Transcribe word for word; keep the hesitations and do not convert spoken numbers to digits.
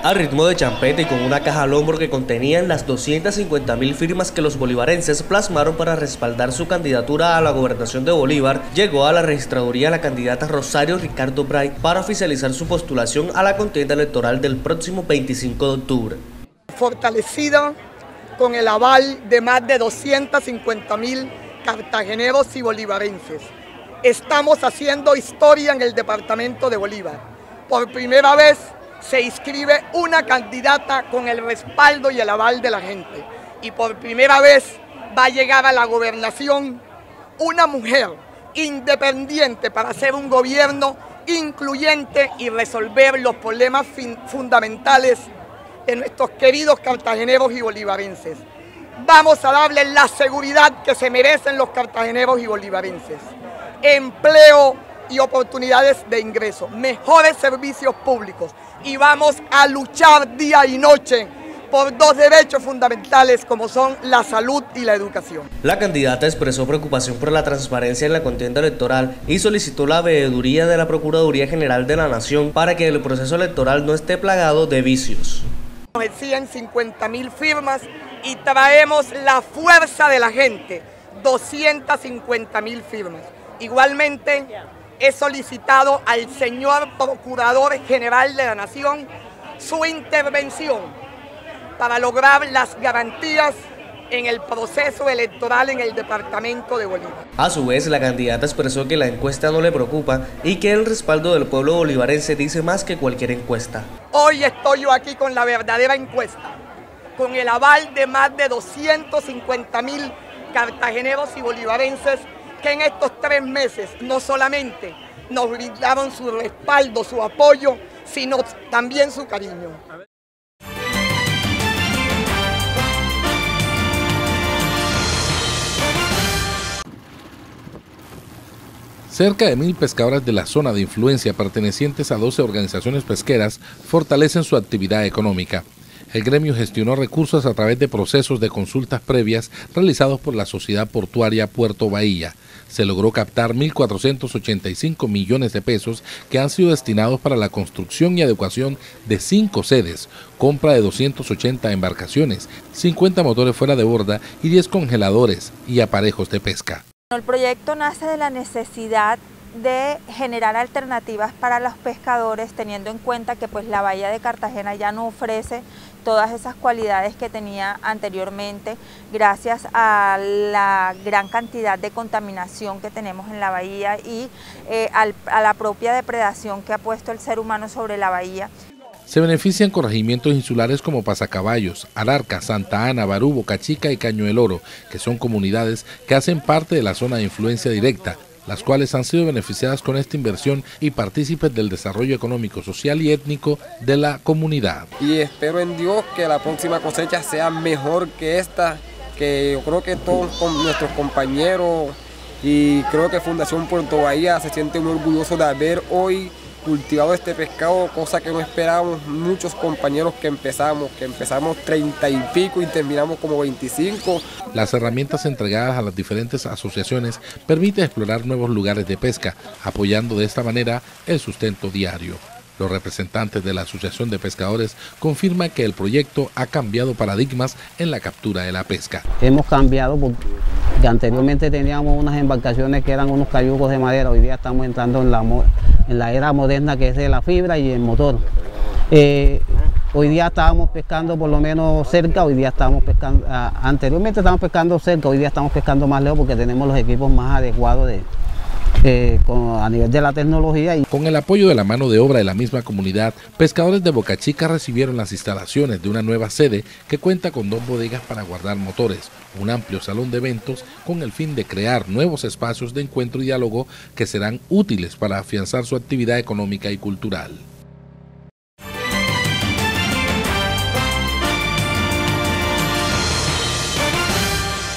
A ritmo de champeta y con una caja al hombro que contenían las doscientas cincuenta mil firmas que los bolivarenses plasmaron para respaldar su candidatura a la gobernación de Bolívar, llegó a la registraduría la candidata Rosario Ricardo Bray para oficializar su postulación a la contienda electoral del próximo veinticinco de octubre. Fortalecida con el aval de más de doscientas cincuenta mil cartageneros y bolivarenses. Estamos haciendo historia en el departamento de Bolívar. Por primera vez se inscribe una candidata con el respaldo y el aval de la gente. Y por primera vez va a llegar a la gobernación una mujer independiente para hacer un gobierno incluyente y resolver los problemas fundamentales de nuestros queridos cartageneros y bolivarenses. Vamos a darles la seguridad que se merecen los cartageneros y bolivarenses. Empleo y oportunidades de ingreso, mejores servicios públicos, y vamos a luchar día y noche por dos derechos fundamentales como son la salud y la educación. La candidata expresó preocupación por la transparencia en la contienda electoral y solicitó la veeduría de la Procuraduría General de la Nación para que el proceso electoral no esté plagado de vicios. Nos exigen cincuenta mil firmas y traemos la fuerza de la gente, doscientas cincuenta mil firmas. Igualmente, he solicitado al señor Procurador General de la Nación su intervención para lograr las garantías en el proceso electoral en el departamento de Bolívar. A su vez, la candidata expresó que la encuesta no le preocupa y que el respaldo del pueblo bolivarense dice más que cualquier encuesta. Hoy estoy yo aquí con la verdadera encuesta, con el aval de más de doscientos cincuenta mil cartageneros y bolivarenses que en estos tres meses no solamente nos brindaron su respaldo, su apoyo, sino también su cariño. Cerca de mil pescadores de la zona de influencia pertenecientes a doce organizaciones pesqueras fortalecen su actividad económica. El gremio gestionó recursos a través de procesos de consultas previas realizados por la Sociedad Portuaria Puerto Bahía. Se logró captar mil cuatrocientos ochenta y cinco millones de pesos que han sido destinados para la construcción y adecuación de cinco sedes, compra de doscientas ochenta embarcaciones, cincuenta motores fuera de borda y diez congeladores y aparejos de pesca. El proyecto nace de la necesidad de generar alternativas para los pescadores, teniendo en cuenta que pues la bahía de Cartagena ya no ofrece todas esas cualidades que tenía anteriormente gracias a la gran cantidad de contaminación que tenemos en la bahía y eh, al, a la propia depredación que ha puesto el ser humano sobre la bahía. Se benefician corregimientos insulares como Pasacaballos, Alarca, Santa Ana, Barú, Boca Chica y Caño del Oro, que son comunidades que hacen parte de la zona de influencia directa, las cuales han sido beneficiadas con esta inversión y partícipes del desarrollo económico, social y étnico de la comunidad. Y espero en Dios que la próxima cosecha sea mejor que esta, que yo creo que todos con nuestros compañeros y creo que Fundación Puerto Bahía se siente muy orgulloso de haber hoy cultivado este pescado, cosa que no esperábamos muchos compañeros que empezamos, que empezamos treinta y pico y terminamos como veinticinco. Las herramientas entregadas a las diferentes asociaciones permiten explorar nuevos lugares de pesca, apoyando de esta manera el sustento diario. Los representantes de la Asociación de Pescadores confirman que el proyecto ha cambiado paradigmas en la captura de la pesca. Hemos cambiado porque anteriormente teníamos unas embarcaciones que eran unos cayucos de madera, hoy día estamos entrando en la, en la era moderna que es de la fibra y el motor. Eh, hoy día estábamos pescando por lo menos cerca, hoy día estamos pescando, anteriormente estábamos pescando cerca, hoy día estamos pescando más lejos porque tenemos los equipos más adecuados de Eh, con, a nivel de la tecnología. Y con el apoyo de la mano de obra de la misma comunidad, pescadores de Boca Chica recibieron las instalaciones de una nueva sede que cuenta con dos bodegas para guardar motores, un amplio salón de eventos con el fin de crear nuevos espacios de encuentro y diálogo que serán útiles para afianzar su actividad económica y cultural.